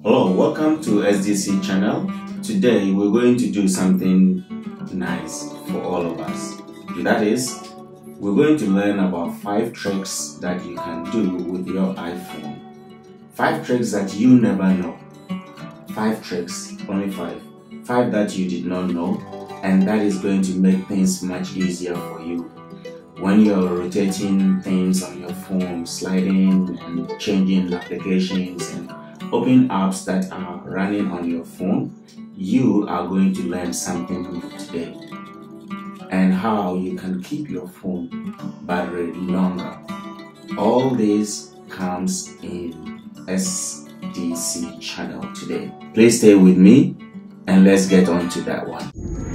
Hello, welcome to SDC channel. Today we're going to do something nice for all of us. That is, we're going to learn about 5 tricks that you can do with your iPhone. 5 tricks that you never know. 5 tricks, only 5. 5 that you did not know, and that is going to make things much easier for you. When you're rotating things on your phone, sliding and changing applications and open apps that are running on your phone, you are going to learn something new today, and how you can keep your phone battery longer. All this comes in SDC channel today. Please stay with me and let's get on to that one.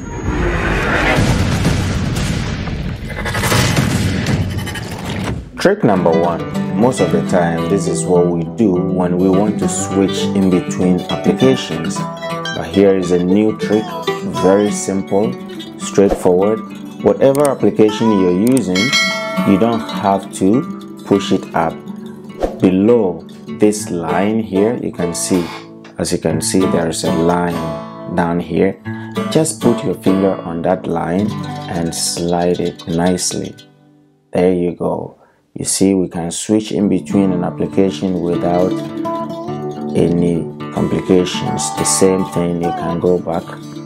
Trick number 1. Most of the time, this is what we do when we want to switch in between applications. But here is a new trick, very simple, straightforward. Whatever application you're using, you don't have to push it up. Below this line here, you can see, as you can see, there's a line down here. Just put your finger on that line and slide it nicely. There you go. You see, we can switch in between an application without any complications. The same thing, you can go back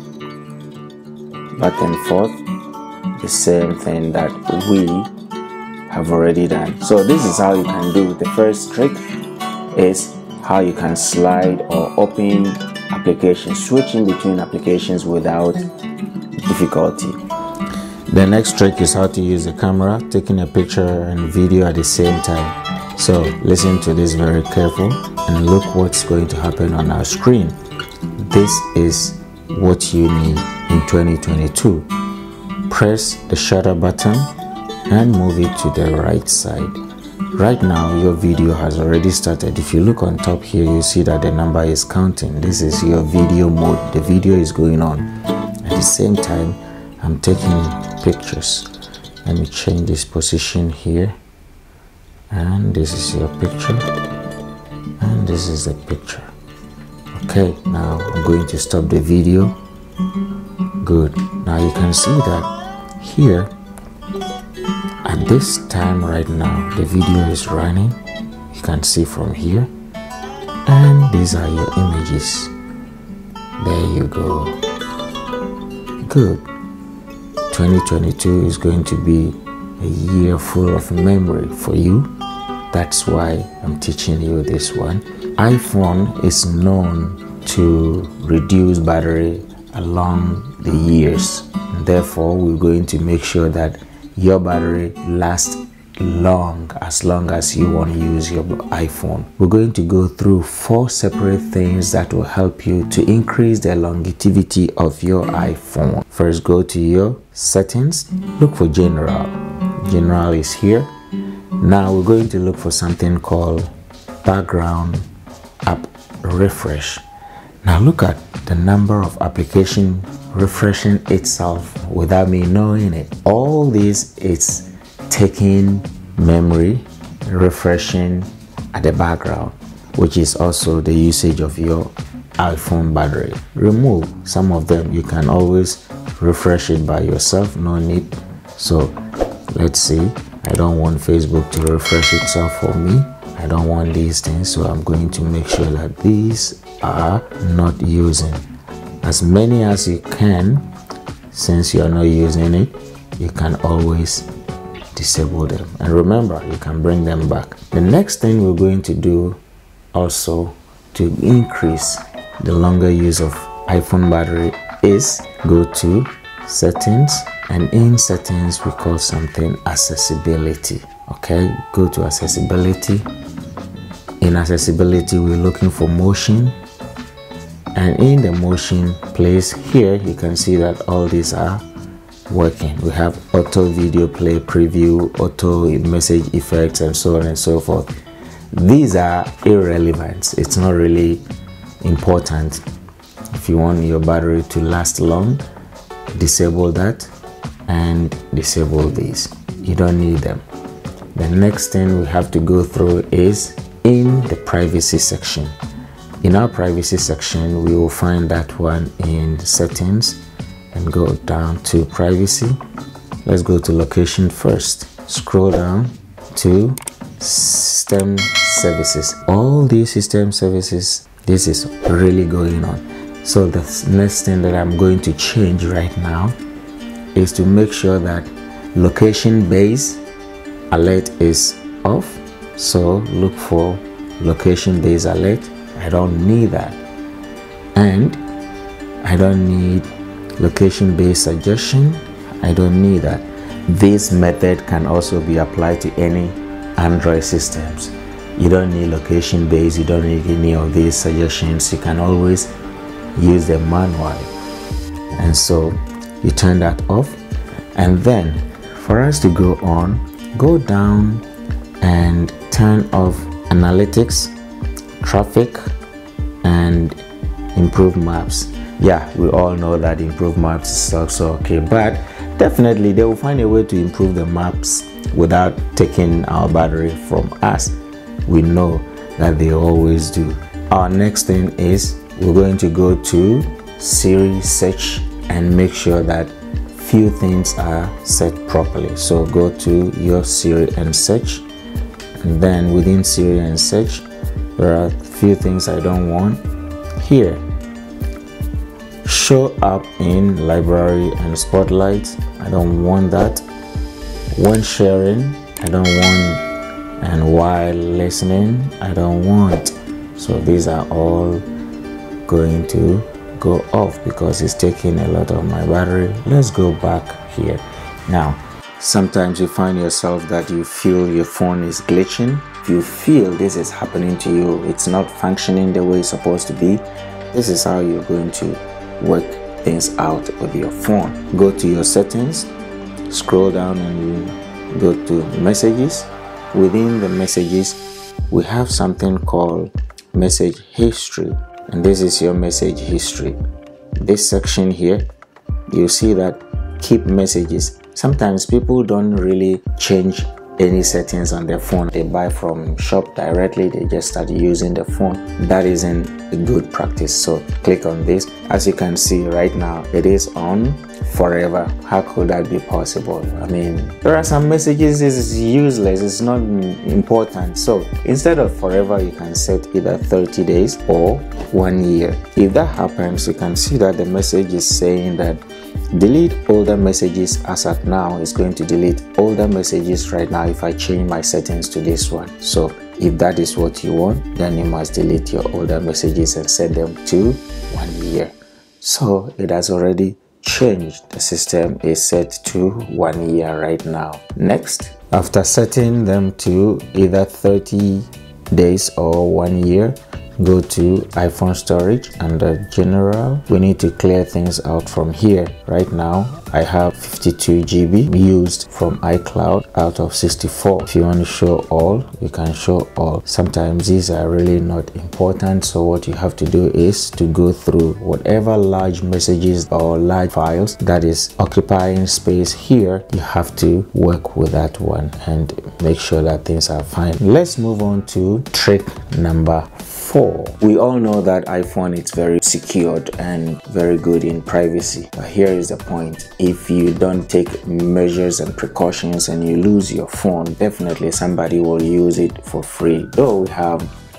and forth. The same thing that we have already done. So this is how you can do it. The first trick is how you can slide or open applications, switch in between applications without difficulty. The next trick is how to use the camera, taking a picture and video at the same time. So listen to this very careful and look what's going to happen on our screen. This is what you need in 2022. Press the shutter button and move it to the right side. Right now your video has already started. If you look on top here, you see that the number is counting. This is your video mode. The video is going on. At the same time, I'm taking pictures. Let me change this position here, and this is your picture, and this is the picture. Okay, now I'm going to stop the video. Good. Now you can see that here at this time right now the video is running. You can see from here, and these are your images. There you go. Good. 2022 is going to be a year full of memory for you. That's why I'm teaching you this one. iPhone is known to reduce battery along the years. Therefore, we're going to make sure that your battery lasts as long as you want to use your iPhone. We're going to go through 4 separate things that will help you to increase the longevity of your iPhone. First, go to your settings, look for general. General is here. Now we're going to look for something called background app refresh. Now look at the number of applications refreshing itself without me knowing it. All this is taking memory, refreshing at the background, which is also the usage of your iPhone battery. Remove some of them. You can always refresh it by yourself, no need. So let's see, I don't want Facebook to refresh itself for me. I don't want these things, so I'm going to make sure that these are not using. As many as you can. Since you're not using it, you can always disable them, and remember, you can bring them back. The next thing we're going to do also to increase the longer use of iPhone battery is go to settings, and in settings we call something accessibility. Okay, go to accessibility. In accessibility, we're looking for motion, and in the motion place here you can see that all these are working. We have auto video play preview, auto message effects, and so on and so forth. These are irrelevant. It's not really important. If you want your battery to last long, disable that and disable these. You don't need them. The next thing we have to go through is in the privacy section. In our privacy section, we will find that one in settings and go down to privacy. Let's go to location first. Scroll down to system services. All these system services, this is really going on. So the next thing that I'm going to change right now is to make sure that location based alert is off. So look for location based alert. I don't need that. And I don't need location based suggestion. I don't need that. This method can also be applied to any Android systems. You don't need location based, you don't need any of these suggestions. You can always use them manually. And so you turn that off. And then for us to go on, go down and turn off analytics, traffic, and improve maps. Yeah, we all know that improve maps is also okay, but definitely they will find a way to improve the maps without taking our battery from us. We know that they always do. Our next thing is we're going to go to Siri search and make sure that few things are set properly. So go to your Siri and search, and then within Siri and search there are a few things I don't want here. Show up in library and spotlight, I don't want that. When sharing, I don't want, and while listening, I don't want. So these are all going to go off because it's taking a lot of my battery. Let's go back here. Now, sometimes you find yourself that you feel your phone is glitching. If you feel this is happening to you, it's not functioning the way it's supposed to be, this is how you're going to work things out with your phone. Go to your settings, scroll down and go to messages. Within the messages, we have something called message history, and this is your message history. This section here, you see that keep messages. Sometimes people don't really change any settings on their phone. They buy from shop directly, they just start using the phone. That isn't a good practice. So click on this. As you can see right now, it is on forever. How could that be possible? I mean, there are some messages is useless, it's not important. So instead of forever, you can set either 30 days or 1 year. If that happens, you can see that the message is saying that delete older messages. As at now, it's going to delete older messages right now if I change my settings to this one. So if that is what you want, then you must delete your older messages and set them to 1 year. So it has already changed. The system is set to 1 year right now. Next, after setting them to either 30 days or 1 year, go to iPhone storage. Under general, we need to clear things out from here. Right now I have 52 GB used from iCloud out of 64. If you want to show all, you can show all. Sometimes these are really not important, so what you have to do is to go through whatever large messages or large files that is occupying space here. You have to work with that one and make sure that things are fine. Let's move on to trick number 4. We all know that iPhone is very secured and very good in privacy, but here is the point. If you don't take measures and precautions and you lose your phone, definitely somebody will use it for free. Though we have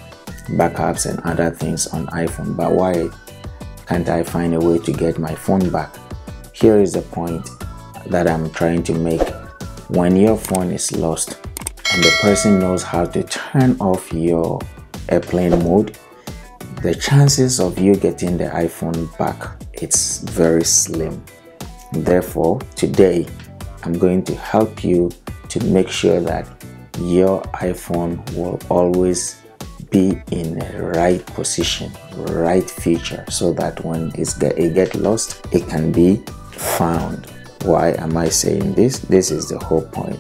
backups and other things on iPhone, but why can't I find a way to get my phone back? Here is the point that I'm trying to make. When your phone is lost and the person knows how to turn off your airplane mode, the chances of you getting the iPhone back, it's very slim. Therefore, today I'm going to help you to make sure that your iPhone will always be in the right position, right feature, so that when it gets lost, it can be found. Why am I saying this? This is the whole point.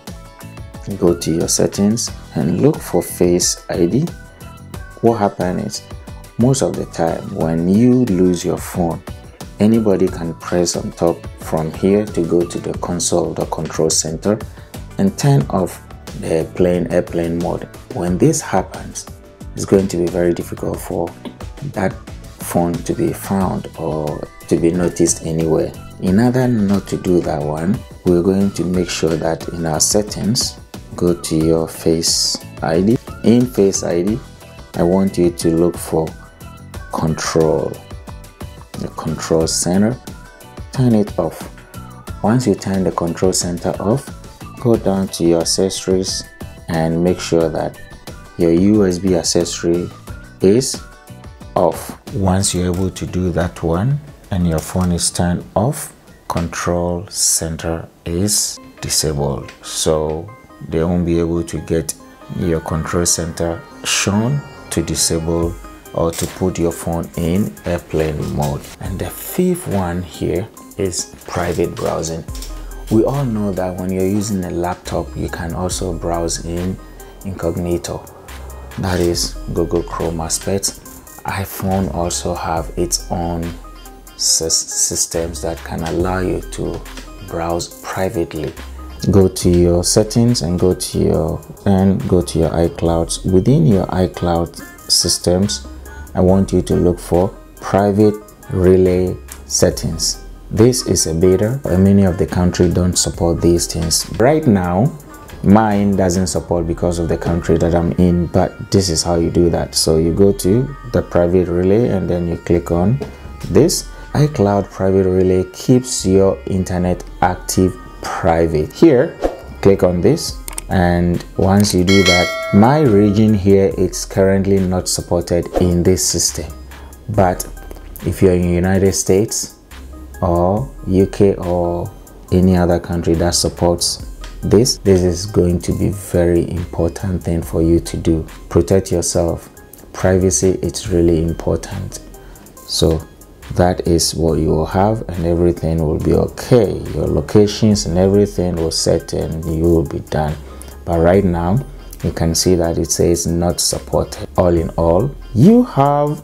Go to your settings and look for Face ID. What happens is, most of the time when you lose your phone, anybody can press on top from here to go to the console, the control center, and turn off the airplane mode. When this happens, it's going to be very difficult for that phone to be found or to be noticed anywhere. In order not to do that one, we're going to make sure that in our settings, go to your Face ID. In Face ID, I want you to look for control, the control center. Turn it off. Once you turn the control center off, go down to your accessories and make sure that your USB accessory is off. Once you're able to do that one and your phone is turned off, control center is disabled, so they won't be able to get your control center shown to disable or to put your phone in airplane mode. And the fifth one here is private browsing. We all know that when you're using a laptop, you can also browse in incognito, that is Google Chrome aspects. iPhone also have its own systems that can allow you to browse privately. Go to your settings and go to your iCloud. Within your iCloud systems, I want you to look for private relay settings. This is a beta, but many of the country don't support these things. Right now, mine doesn't support because of the country that I'm in, but this is how you do that. So you go to the private relay and then you click on this. iCloud private relay keeps your internet active private. Here, click on this, and once you do that, my region here, it's currently not supported in this system. But if you're in the United States or UK or any other country that supports this is going to be very important thing for you to do. Protect yourself. Privacy, it's really important. So that is what you will have, and everything will be okay. Your locations and everything will set and you will be done. But right now you can see that it says not supported. All in all, you have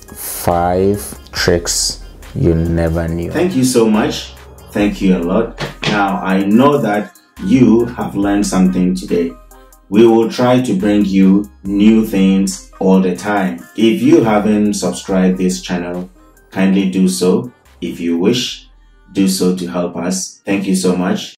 5 tricks you never knew. Thank you so much. Thank you a lot. Now I know that you have learned something today. We will try to bring you new things all the time. If you haven't subscribed this channel, kindly do so. If you wish, do so to help us. Thank you so much.